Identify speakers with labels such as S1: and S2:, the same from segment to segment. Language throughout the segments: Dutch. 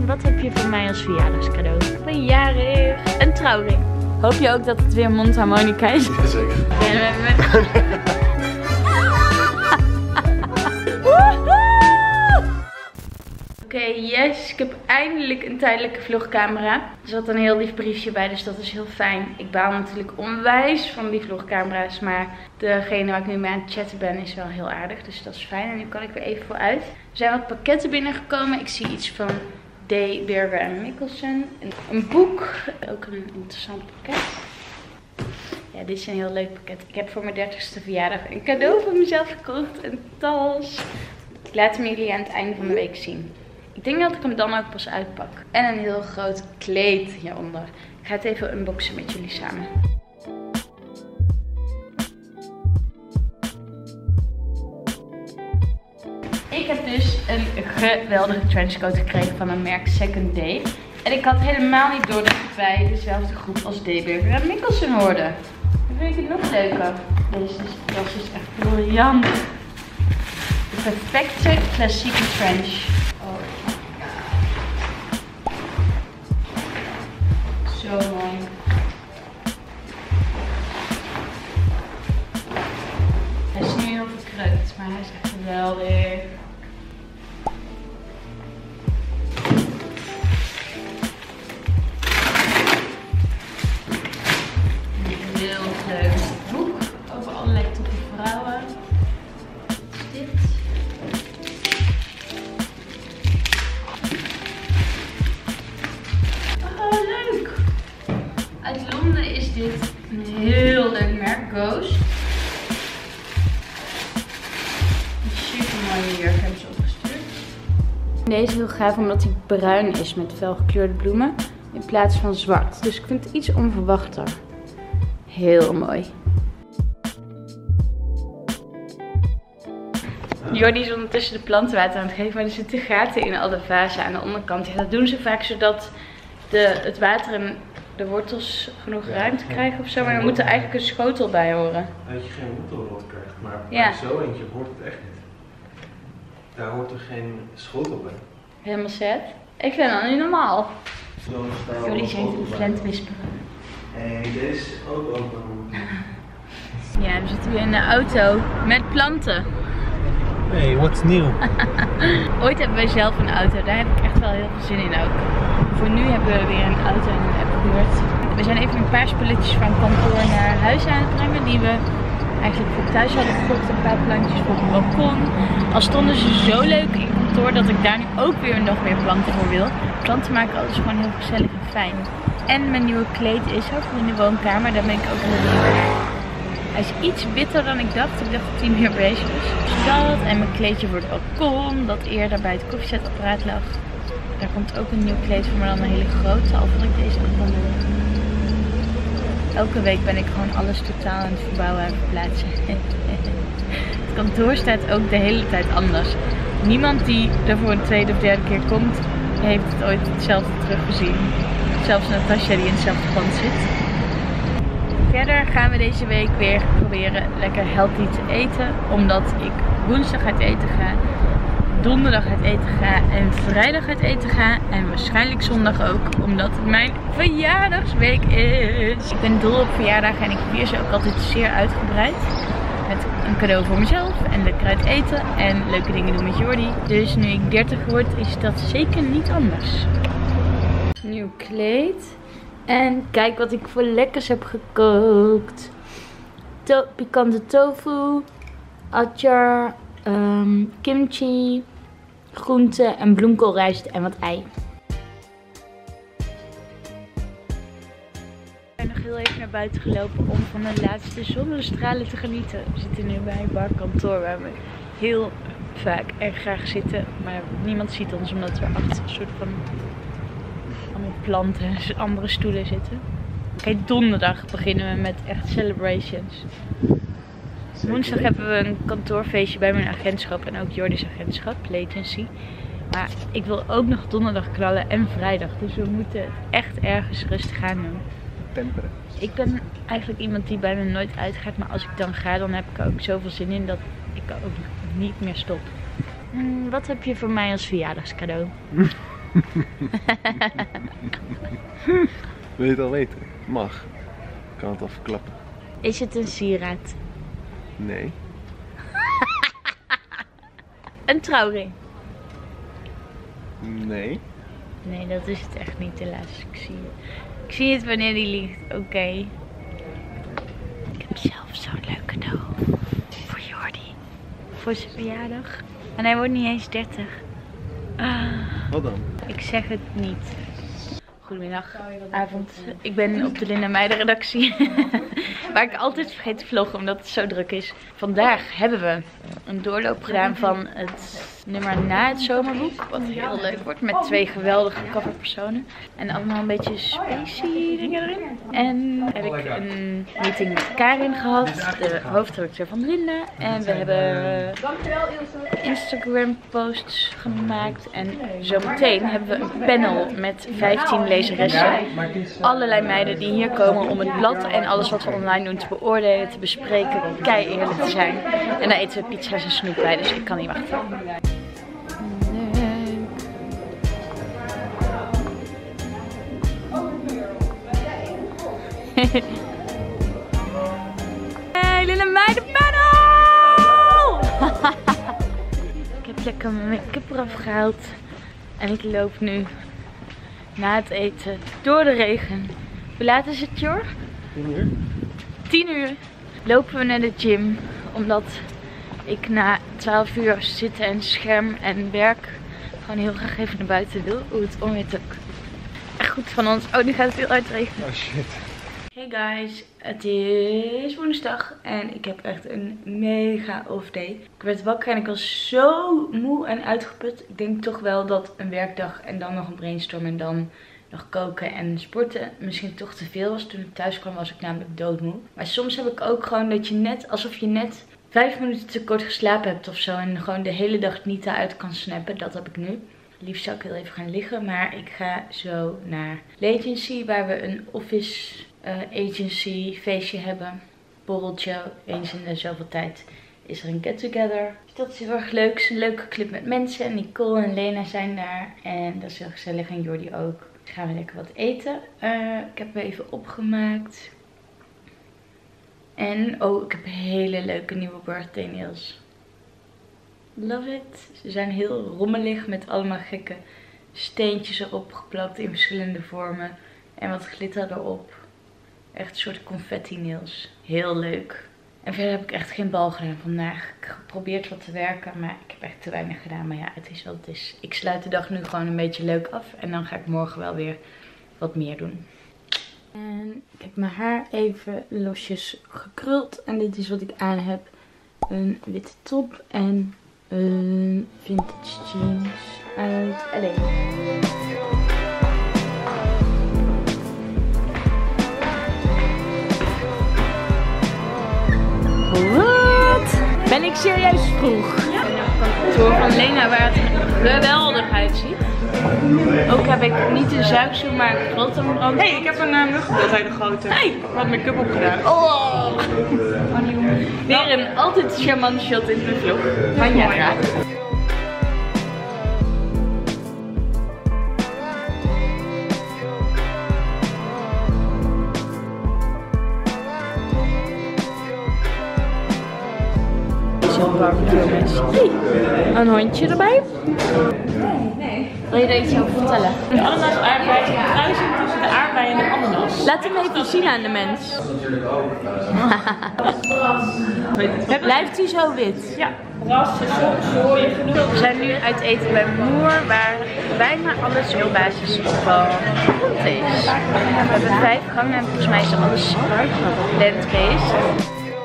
S1: Wat heb je voor mij als verjaardagscadeau? Ik ben jarig. Een trouwring. Hoop je ook dat het weer mondharmonica is?
S2: Jazeker.
S1: Oké, yes. Ik heb eindelijk een tijdelijke vlogcamera. Er zat een heel lief briefje bij, dus dat is heel fijn. Ik baal natuurlijk onwijs van die vlogcamera's, maar degene waar ik nu mee aan het chatten ben is wel heel aardig. Dus dat is fijn en nu kan ik weer even vooruit. Er zijn wat pakketten binnengekomen. Ik zie iets van D. Berger & Mikkelsen. Een boek. Ook een interessant pakket. Ja, dit is een heel leuk pakket. Ik heb voor mijn 30ste verjaardag een cadeau voor mezelf gekocht. Een tas. Ik laat hem jullie aan het einde van de week zien. Ik denk dat ik hem dan ook pas uitpak. En een heel groot kleed hieronder. Ik ga het even unboxen met jullie samen. Ik heb dus een geweldige trenchcoat gekregen van een merk Second Day. En ik had helemaal niet door dat ik bij dezelfde groep als D. Berger & Mikkelsen hoorde. Dan vind ik het nog leuker. Deze tas is echt briljant. De perfecte klassieke trench. Oh my god. Zo mooi. Hij is nu heel verkreukt, maar hij is echt geweldig. Heel leuk boek over allerlei toffe vrouwen. Dit. Oh, leuk! Uit Londen is dit een heel leuk merk, Ghost. Super mooie jurk hebben ze opgestuurd. Deze is heel gaaf omdat hij bruin is met felgekleurde bloemen in plaats van zwart. Dus ik vind het iets onverwachter. Heel mooi. Jordi is ondertussen de planten water aan het geven, maar er zitten gaten in alle vazen aan de onderkant. Ja, dat doen ze vaak zodat het water en de wortels genoeg ruimte krijgen ofzo. Maar er moet er eigenlijk een schotel bij horen.
S2: Dat je geen wortelrot krijgt, maar
S1: ja.
S2: bij zo eentje hoort het echt niet. Daar hoort er geen schotel bij.
S1: Helemaal set. Ik vind dat niet normaal.
S2: Jullie
S1: zijn een vlent wisperen.
S2: Hey, deze is ook open.
S1: Ja, we zitten weer in de auto met planten.
S2: Hey, what's new?
S1: Ooit hebben wij zelf een auto, daar heb ik echt wel heel veel zin in ook. Voor nu hebben we weer een auto in de buurt. We zijn even een paar spulletjes van kantoor naar huis aan het brengen die we eigenlijk voor thuis hadden gekocht. Een paar plantjes voor het balkon. Al stonden ze zo leuk in kantoor dat ik daar nu ook weer nog meer planten voor wil. Planten maken alles gewoon heel gezellig en fijn. En mijn nieuwe kleed is ook in de woonkamer, daar ben ik ook heel blij mee. Hij is iets witter dan ik dacht. Ik dacht dat hij meer beige is. Dus dat en mijn kleedje voor het balkon dat eerder bij het koffiezetapparaat lag. Daar komt ook een nieuw kleed voor, maar dan een hele grote. Al vond ik deze ook wel leuk. Elke week ben ik gewoon alles totaal aan het verbouwen en verplaatsen. Het kantoor staat ook de hele tijd anders. Niemand die er voor een tweede of derde keer komt, heeft het ooit hetzelfde teruggezien. Zelfs Natasja die in hetzelfde pand zit. Verder gaan we deze week weer proberen lekker healthy te eten. Omdat ik woensdag uit eten ga, donderdag uit eten ga en vrijdag uit eten ga. En waarschijnlijk zondag ook, omdat het mijn verjaardagsweek is. Ik ben dol op verjaardagen en ik vier ze ook altijd zeer uitgebreid. Met een cadeau voor mezelf en lekker uit eten en leuke dingen doen met Jordi. Dus nu ik 30 word is dat zeker niet anders. Nieuw kleed. En kijk wat ik voor lekkers heb gekookt. Pikante tofu, achar, kimchi, groenten en bloemkoolrijst en wat ei. Ik ben nog heel even naar buiten gelopen om van de laatste zonnestralen te genieten. We zitten nu bij een barkantoor waar we heel vaak en graag zitten. Maar niemand ziet ons omdat we achter een soort van planten en andere stoelen zitten. Kijk, donderdag beginnen we met echt celebrations. Woensdag hebben we een kantoorfeestje bij mijn agentschap en ook Jordi's agentschap, Latency. Maar ik wil ook nog donderdag knallen en vrijdag. Dus we moeten het echt ergens rustig aan doen.
S2: Temperen.
S1: Ik ben eigenlijk iemand die bijna nooit uitgaat. Maar als ik dan ga, dan heb ik er ook zoveel zin in dat ik ook niet meer stop. Wat heb je voor mij als verjaardagscadeau?
S2: Wil je het al weten? Mag. Ik kan het al verklappen.
S1: Is het een sieraad?
S2: Nee.
S1: Een trouwring?
S2: Nee.
S1: Nee, dat is het echt niet helaas. Ik zie het wanneer die ligt. Oké. Ik heb zelf zo'n leuk cadeau voor Jordi. Voor zijn verjaardag. En hij wordt niet eens 30.
S2: Wat dan?
S1: Ik zeg het niet. Goedemiddag, avond. Ik ben op de Linda Meijden redactie. Waar ik altijd vergeet te vloggen omdat het zo druk is. Vandaag hebben we een doorloop gedaan van het nummer na het zomerboek. Wat heel leuk wordt met 2 geweldige coverpersonen. En allemaal een beetje specie dingen erin. En heb ik een meeting met Karin gehad, de hoofdredacteur van Linda. En we hebben Instagram posts gemaakt. En zometeen hebben we een panel met 15 lezeressen. Allerlei meiden die hier komen om het blad en alles wat we online doen te beoordelen, te bespreken, kei eerlijk te zijn. En daar eten we pizza's en snoep bij, dus ik kan niet wachten. Hey, Linda Meijden panel! Ik heb lekker mijn make-up eraf gehaald. En ik loop nu na het eten door de regen. Hoe laat is het, Jor?
S2: 10 uur.
S1: 10 uur lopen we naar de gym. Omdat ik na 12 uur zitten en scherm en werk gewoon heel graag even naar buiten wil. Oeh, het onweert ook. Echt goed van ons. Oh, nu gaat het heel hard regenen.
S2: Oh shit.
S1: Hey guys, het is woensdag en ik heb echt een mega off day. Ik werd wakker en ik was zo moe en uitgeput. Ik denk toch wel dat een werkdag en dan nog een brainstorm en dan nog koken en sporten misschien toch te veel was. Toen ik thuis kwam was ik namelijk doodmoe. Maar soms heb ik ook gewoon dat je net, alsof je net 5 minuten te kort geslapen hebt of zo. En gewoon de hele dag niet eruit kan snappen. Dat heb ik nu. Liefst zou ik heel even gaan liggen. Maar ik ga zo naar Legency waar we een office agency feestje hebben. Borreltje. Eens in de zoveel tijd is er een get together. Dus dat is heel erg leuk. Het is een leuke club met mensen. Nicole en Lena zijn daar. En dat is heel gezellig. En Jordi ook. Dus gaan we lekker wat eten. Ik heb me even opgemaakt. En oh, ik heb hele leuke nieuwe birthday nails. Love it. Ze zijn heel rommelig met allemaal gekke steentjes erop geplakt in verschillende vormen. En wat glitter erop. Echt een soort confetti nails. Heel leuk. En verder heb ik echt geen bal gedaan vandaag. Ik heb geprobeerd wat te werken, maar ik heb echt te weinig gedaan. Maar ja, het is wat het is. Ik sluit de dag nu gewoon een beetje leuk af. En dan ga ik morgen wel weer wat meer doen. En ik heb mijn haar even losjes gekruld. En dit is wat ik aan heb. Een witte top en een vintage jeans uit LA. Wat? Ben ik serieus vroeg? Ja. Door van Lena waar het geweldig uitziet. Ook heb ik niet een zuigsel, maar een grote brand.
S3: Hey, ik heb een muggenbeeld hele grote.
S1: Hey!
S3: Wat make-up opgedaan.
S1: Oh! Weer een altijd charmant shot in de vlog. Van Jara. Hey, een hondje erbij. Nee. Wil je er iets over vertellen?
S3: De ananas aardbei is een kruising tussen de aardbei en de ananas.
S1: Laat hem even zien aan de mens. Blijft hij zo wit?
S3: Ja, ras, soja genoeg.
S1: We zijn nu uit eten bij Moer, waar bijna alles heel basis van grond is. We hebben 5 gangen en volgens mij is alles plant-based.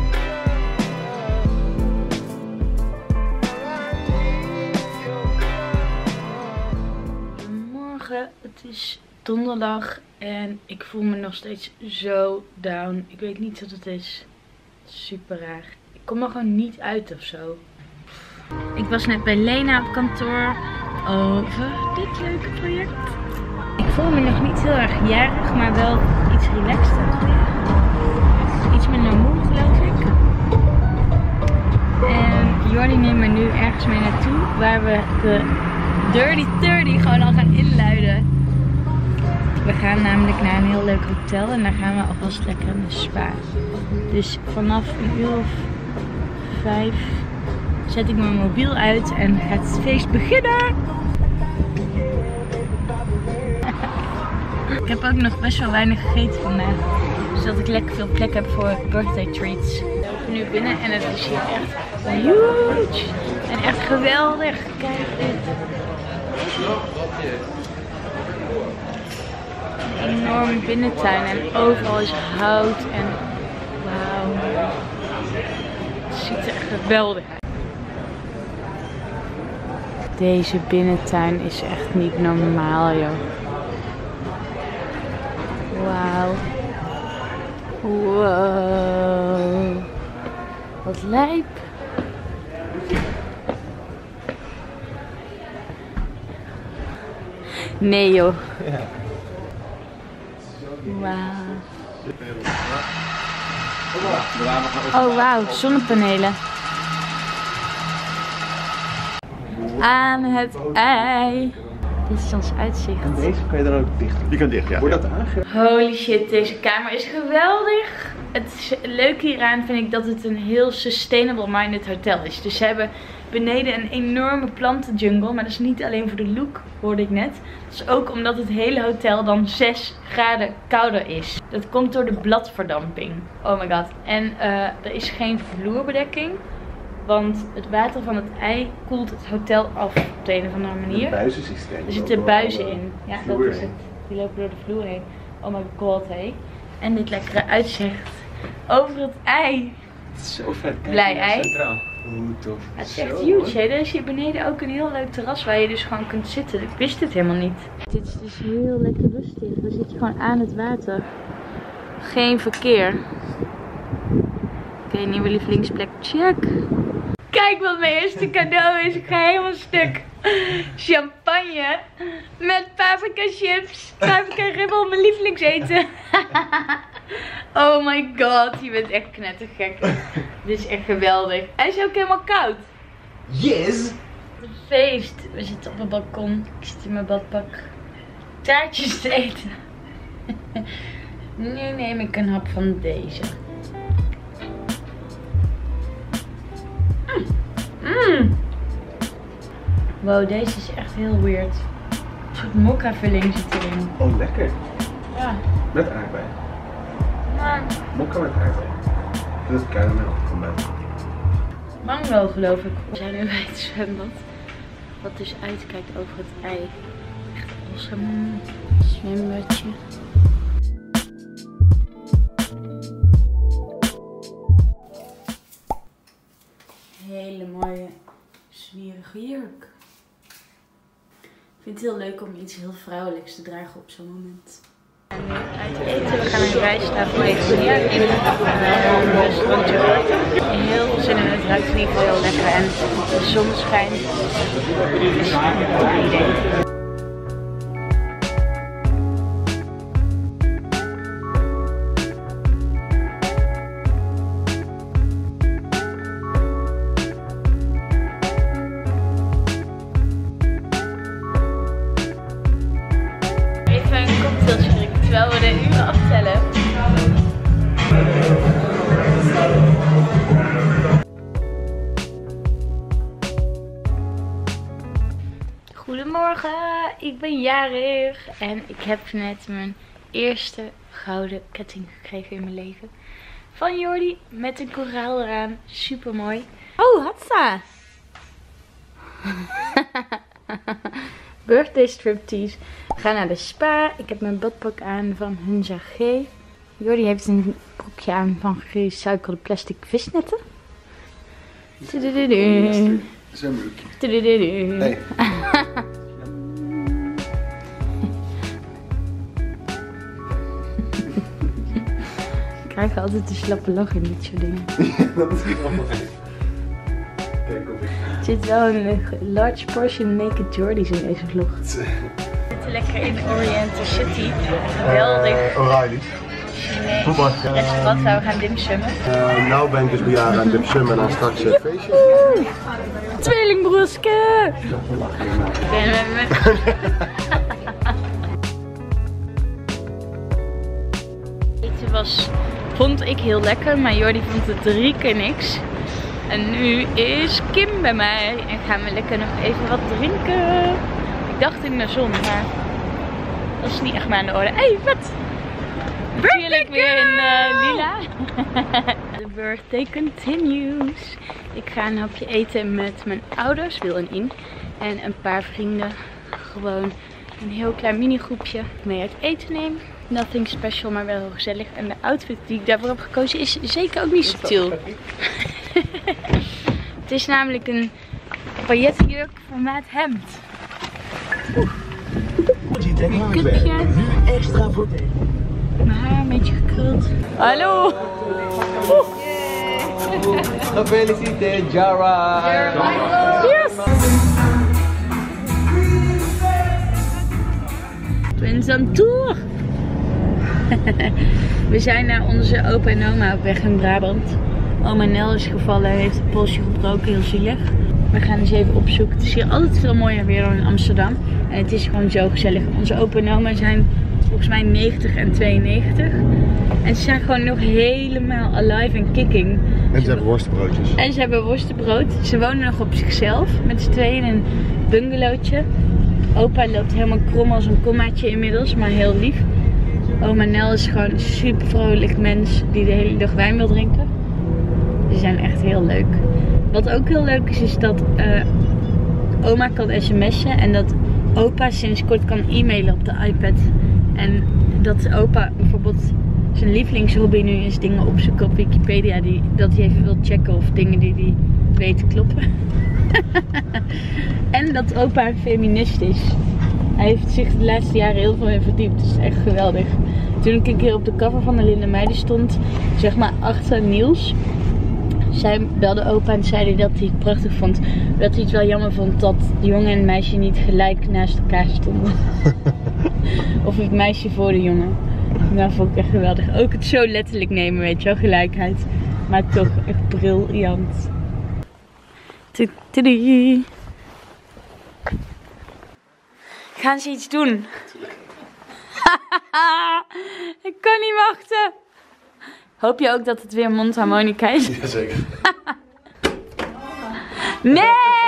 S1: Het is donderdag en ik voel me nog steeds zo down. Ik weet niet wat het is. Super raar. Ik kom er gewoon niet uit of zo. Ik was net bij Lena op kantoor over dit leuke project. Ik voel me nog niet heel erg jarig, maar wel iets relaxter. Iets minder moe, geloof ik. En Jordi neemt me nu ergens mee naartoe waar we de Dirty 30 gewoon al gaan inluiden. We gaan namelijk naar een heel leuk hotel en daar gaan we alvast lekker in de spa. Dus vanaf 5:00 zet ik mijn mobiel uit en gaat het feest beginnen. Ik heb ook nog best wel weinig gegeten vandaag. Zodat ik lekker veel plek heb voor birthday treats. We lopen nu binnen en het is hier echt huge. En echt geweldig. Kijk dit. Een enorme binnentuin en overal is hout en wauw. Het ziet er echt geweldig uit. Deze binnentuin is echt niet normaal, joh. Wauw. Wow. Wat lijp. Nee joh.
S2: Ja.
S1: Wauw. Oh wauw, zonnepanelen. Aan het ei. Dit is ons uitzicht.
S2: En deze kan je dan ook dicht.
S4: Die kan dicht, ja.
S1: Wordt dat aangegeven? Holy shit, deze kamer is geweldig. Het leuke hieraan vind ik dat het een heel sustainable-minded hotel is. Dus ze hebben beneden een enorme plantenjungle. Maar dat is niet alleen voor de look, hoorde ik net. Dat is ook omdat het hele hotel dan 6 graden kouder is. Dat komt door de bladverdamping. Oh my god. En er is geen vloerbedekking. Want het water van het ei koelt het hotel af op de een of andere manier.
S2: Een buizensysteem.
S1: Er zitten buizen in. Ja, dat is het. Die lopen door de vloer heen. Oh my god, hé. En dit lekkere uitzicht over het ei.
S2: Het is zo vet.
S1: Blij ei.
S2: Hoe tof.
S1: Het is echt huge, hè. Er is hier beneden ook een heel leuk terras waar je dus gewoon kunt zitten. Ik wist het helemaal niet. Dit is dus heel lekker rustig. Dan zit je gewoon aan het water. Geen verkeer. Oké, nieuwe lievelingsplek. Check. Kijk wat mijn eerste cadeau is. Ik ga helemaal stuk. Champagne met paprika chips. Paprika ribbel, mijn lievelingseten. Oh my god, je bent echt knettergek. Dit is echt geweldig. Hij is ook helemaal koud.
S2: Yes!
S1: Een feest. We zitten op een balkon. Ik zit in mijn badpak. Taartjes te eten. Nu neem ik een hap van deze. Wow, deze is echt heel weird. Een soort mokka vulling zit erin.
S2: Oh, lekker.
S1: Ja.
S2: Met aardbei.
S1: Maar
S2: Mokka met aardbei. Dat is karamel van mij.
S1: mango geloof ik. We zijn nu bij het zwembad. Wat dus uitkijkt over het ei. Echt awesome. Zwembadje. Hele mooie zwierige jurk. Ik vind het heel leuk om iets heel vrouwelijks te dragen op zo'n moment. En nu uit eten. We gaan een rijsttafel eten hier in een restaurantje. Heel veel zin in. Het ruikt in ieder geval heel lekker en de zon schijnt. Dus een top idee. Terwijl we de uren aftellen. Goedemorgen, ik ben jarig en ik heb net mijn eerste gouden ketting gekregen in mijn leven. Van Jordi met een koraal eraan, super mooi. Oh, hatsa! Birthday striptease. We gaan naar de spa. Ik heb mijn badpak aan van Hunza G. Jordi heeft een broekje aan van gerecyclede plastic visnetten.
S2: Zwembroekje.
S1: Nee. Ik krijg altijd een slappe lach in dit soort dingen.
S2: Dat is niet allemaal echt.
S1: Er zit wel een large portion naked Jordies in deze vlog. We zitten lekker in Oriental City. Geweldig.
S4: O'Reilly's.
S1: Nee. Restaurant waar we gaan dimsummen.
S4: Nou ben ik dus bejaard aan dimsum en dan straks het feestje.
S1: Tweelingbroerske! Vond ik heel lekker, maar Jordi vond het 3 keer niks. En nu is Kim bij mij en gaan we lekker nog even wat drinken. Ik dacht in de zon, maar dat is niet echt meer aan de orde. Hey, wat? Natuurlijk weer in lila. The birthday continues. Ik ga een hapje eten met mijn ouders, Wil en In. En een paar vrienden. Gewoon een heel klein mini groepje mee uit eten nemen. Nothing special, maar wel heel gezellig. En de outfit die ik daarvoor heb gekozen is zeker ook niet subtiel. Het is namelijk een paillettenjurk van maat hemd. Een kupje. Mijn haar een beetje gekruld. Hallo!
S2: Gefeliciteerd, Jara!
S1: Yes! Twins on tour! We zijn naar onze opa en oma op weg in Brabant. Oma Nel is gevallen en heeft het polsje gebroken, heel zielig. We gaan eens even opzoeken. Het is hier altijd veel mooier weer dan in Amsterdam. En het is gewoon zo gezellig. Onze opa en oma zijn volgens mij 90 en 92. En ze zijn gewoon nog helemaal alive en kicking.
S4: En ze hebben worstenbroodjes.
S1: En ze hebben worstenbrood. Ze wonen nog op zichzelf met z'n tweeën in een bungalowtje. Opa loopt helemaal krom als een kommaatje inmiddels, maar heel lief. Oma Nel is gewoon een super vrolijk mens die de hele dag wijn wil drinken. Ze zijn echt heel leuk. Wat ook heel leuk is, is dat oma kan sms'en en dat opa sinds kort kan e-mailen op de iPad. En dat opa bijvoorbeeld zijn lievelingshobby nu is dingen opzoeken op Wikipedia. Dat hij even wil checken of dingen die hij weet kloppen. En dat opa een feminist is. Hij heeft zich de laatste jaren heel veel in verdiept. Dat is echt geweldig. Toen ik een keer op de cover van de Linde Meiden stond, zeg maar achter Niels. Zij belde opa en zei dat hij het prachtig vond. Dat hij het wel jammer vond dat de jongen en het meisje niet gelijk naast elkaar stonden. Of het meisje voor de jongen. Dat vond ik echt geweldig. Ook het zo letterlijk nemen, weet je wel, gelijkheid. Maar toch echt briljant. Tudie. Gaan ze iets doen? Ik kan niet wachten. Hoop je ook dat het weer mondharmonica is?
S4: Jazeker.
S1: Nee!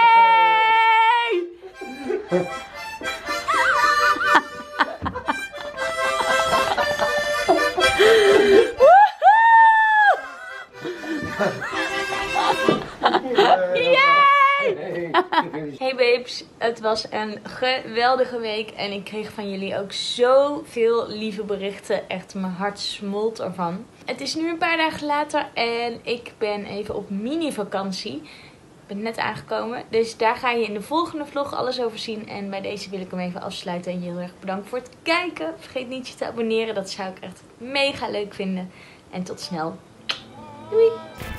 S1: Hey babes, het was een geweldige week en ik kreeg van jullie ook zoveel lieve berichten. Echt, mijn hart smolt ervan. Het is nu een paar dagen later en ik ben even op mini-vakantie. Ik ben net aangekomen, dus daar ga je in de volgende vlog alles over zien. En bij deze wil ik hem even afsluiten en je heel erg bedankt voor het kijken. Vergeet niet je te abonneren, dat zou ik echt mega leuk vinden. En tot snel. Doei!